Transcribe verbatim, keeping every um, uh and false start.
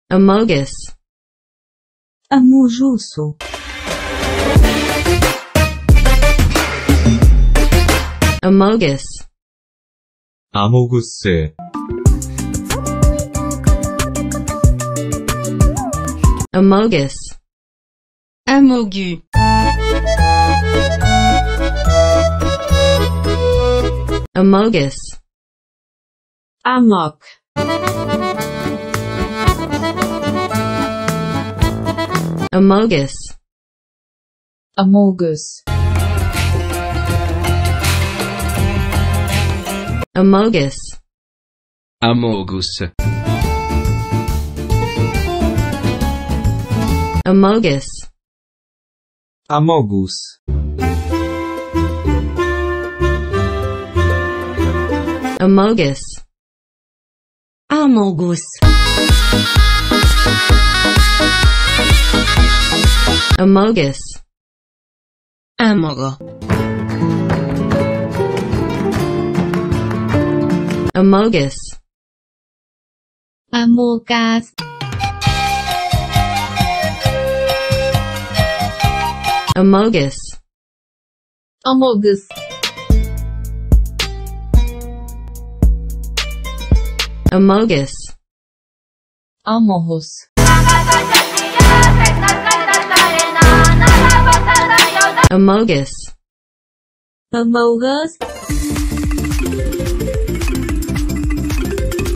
Amogus. Amoguso. Amogus. 아모구스. Amogus. Amogus. Amogus. Amok. Amogus. Amogus. Amogus. Amogus. Amogus. 아모구스. Amogus. Amogus. Amogus. Amogo. Amogus. Amogas. Amogus. Amogus. Amogus. Amogus. Amogus. Amogus.